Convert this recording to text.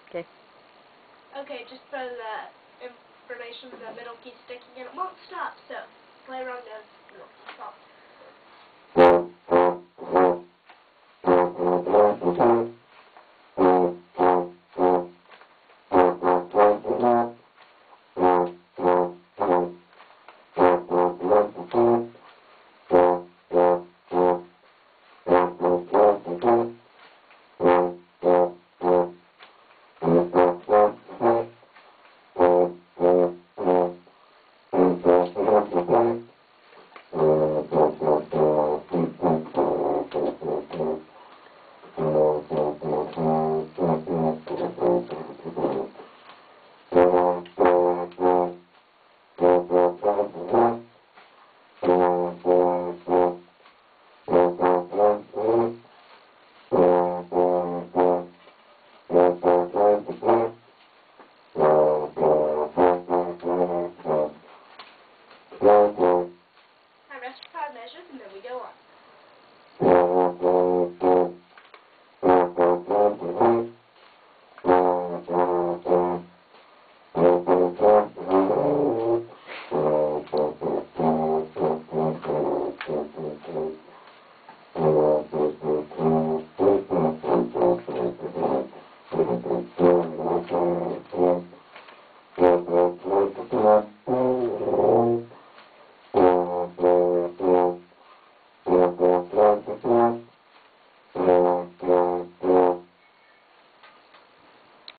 Okay. Okay, just for the information, the middle key's sticking and it won't stop, so play around the middle key. Stop.